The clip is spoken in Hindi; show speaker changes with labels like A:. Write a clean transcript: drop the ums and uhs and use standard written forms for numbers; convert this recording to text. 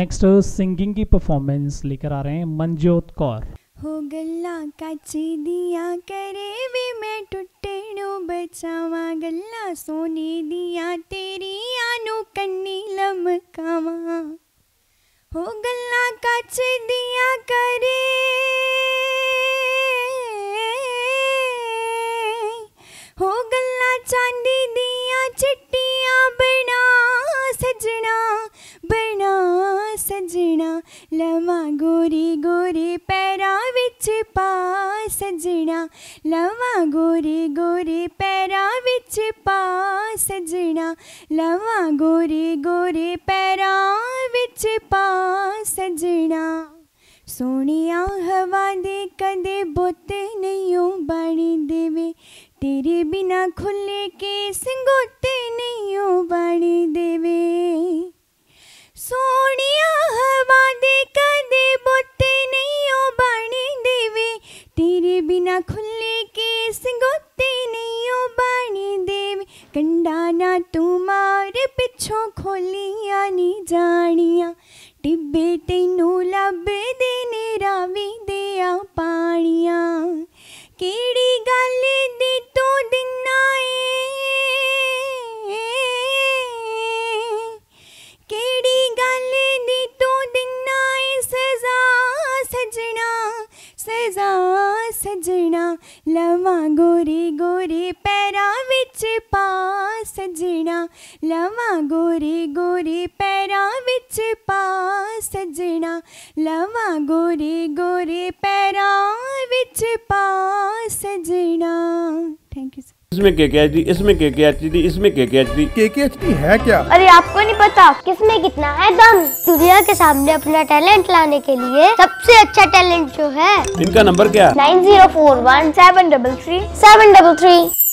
A: नेक्स्ट सिंगिंग की परफॉर्मेंस लेकर आ रहे हैं मनजोत कौर।
B: हो गल्ला काची दिया करे वे मैं टुटड़ो बचावा, गल्ला सोने दिया तेरी आनू कन्नी लमकावा। हो गल्ला काची दिया करे, हो गल्ला चांदी दिया चिट्टियां बना सजना, बना सजना। लवा गोरी गोरी पैरा विच पा सजना, लवा गोरी गोरी पैरा विच पा सजना, लवा गोरी गोरी पैरा विच पा सजना। सोनिया हवा दे कदे बुत नहीं बाणी देवे, तेरे बिना खुले के संगोते नहीं बाणी देवे। सोनिया हवा दे कदे बुत नहीं बाणी देवे, तेरे बिना खुले के संगोते नहीं बाणी देवे। कंडा ना तू मार पिछों खोलिया नी जानिया, टिब्बे तैनू लब देने रावी दिया पानिया। केड़ी गल दी तू दिना केड़ी गल दी तू दिना सजा सजना, सजा सजना। लवा गोरी गोरी पैरा विच पा सजना, लवा गोरी गोरी पैरा विच पा सजना, लवा गोरी गोरी पैरा विच पा सजना। Thank you sir.
C: इसमें KKHD, इसमें KKHD, इसमें KKHD।
D: KKHD है क्या?
E: अरे आपको नहीं पता किसमें कितना है दम। दुनिया के सामने अपना टैलेंट लाने के लिए सबसे अच्छा टैलेंट जो है।
C: इनका नंबर क्या?
E: 9041 733 733।